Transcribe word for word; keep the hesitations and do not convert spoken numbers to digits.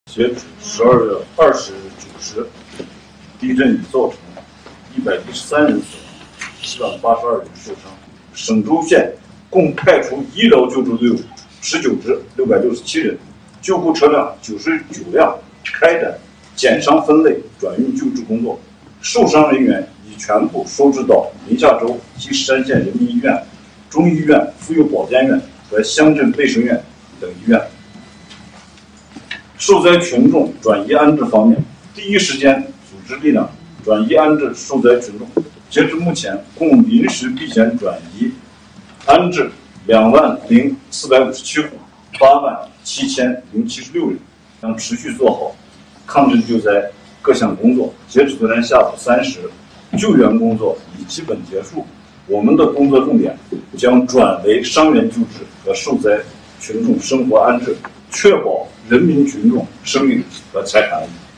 截止十二月二十日九时，地震已造成一百一十三人死亡，七百八十二人受伤。省州县共派出医疗救助队伍十九支，六百六十七人，救护车辆九十九辆，开展减伤分类、转运救治工作。受伤人员已全部收治到临夏州及山县人民医院、中医院、妇幼保健院和乡镇卫生院等医院。受灾群众转移安置方面，第一时间组织力量转移安置受灾群众。截至目前，共临时避险转移安置两万零四百五十七户，八万七千零七十六人，将持续做好抗震救灾各项工作。截止昨天下午三时，救援工作已基本结束。我们的工作重点将转为伤员救治和受灾群众生活安置，确保人民群众生命和财产安全。